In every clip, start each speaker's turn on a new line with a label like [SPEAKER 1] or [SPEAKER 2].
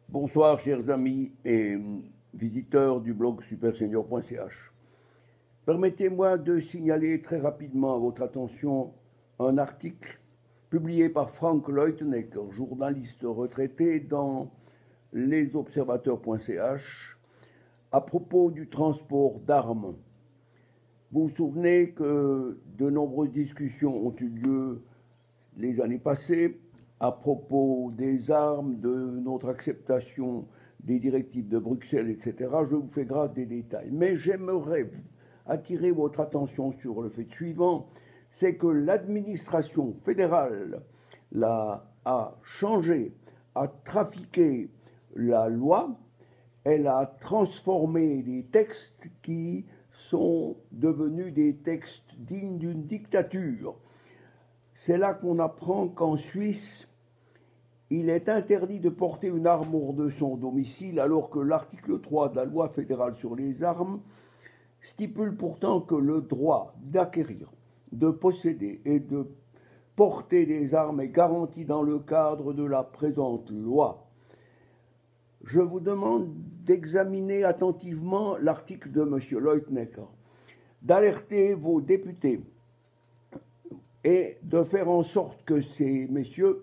[SPEAKER 1] Bonsoir chers amis et visiteurs du blog supersenior.ch. Permettez-moi de signaler très rapidement à votre attention un article publié par Frank Leutenecker, journaliste retraité dans lesobservateurs.ch, à propos du transport d'armes. Vous vous souvenez que de nombreuses discussions ont eu lieu les années passées à propos des armes, de notre acceptation des directives de Bruxelles, etc. Je vous fais grâce des détails. Mais j'aimerais attirer votre attention sur le fait suivant, c'est que l'administration fédérale a changé, a trafiqué la loi, elle a transformé des textes qui sont devenus des textes dignes d'une dictature. C'est là qu'on apprend qu'en Suisse, il est interdit de porter une arme hors de son domicile, alors que l'article 3 de la loi fédérale sur les armes stipule pourtant que le droit d'acquérir, de posséder et de porter des armes est garanti dans le cadre de la présente loi. Je vous demande d'examiner attentivement l'article de M. Leutenecker, d'alerter vos députés et de faire en sorte que ces messieurs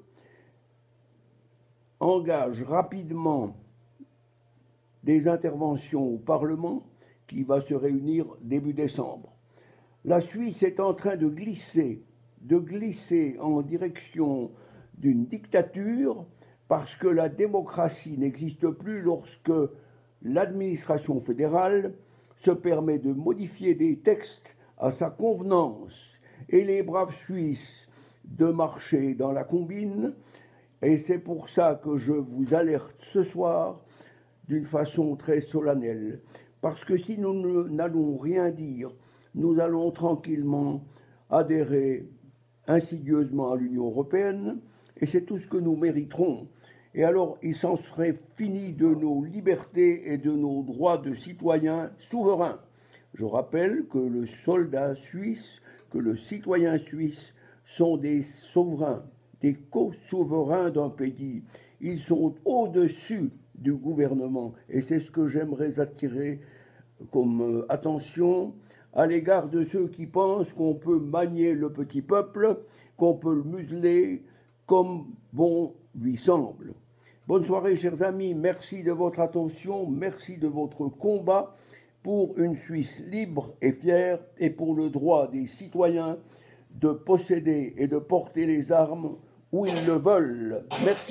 [SPEAKER 1] engage rapidement des interventions au Parlement qui va se réunir début décembre. La Suisse est en train de glisser en direction d'une dictature parce que la démocratie n'existe plus lorsque l'administration fédérale se permet de modifier des textes à sa convenance et les braves Suisses de marcher dans la combine. Et c'est pour ça que je vous alerte ce soir d'une façon très solennelle. Parce que si nous n'allons rien dire, nous allons tranquillement adhérer insidieusement à l'Union européenne, et c'est tout ce que nous mériterons. Et alors, il s'en serait fini de nos libertés et de nos droits de citoyens souverains. Je rappelle que le soldat suisse, que le citoyen suisse sont des souverains, des co-souverains d'un pays. Ils sont au-dessus du gouvernement. Et c'est ce que j'aimerais attirer comme attention à l'égard de ceux qui pensent qu'on peut manier le petit peuple, qu'on peut le museler comme bon lui semble. Bonne soirée, chers amis. Merci de votre attention. Merci de votre combat pour une Suisse libre et fière et pour le droit des citoyens de posséder et de porter les armes où ils le veulent. Merci.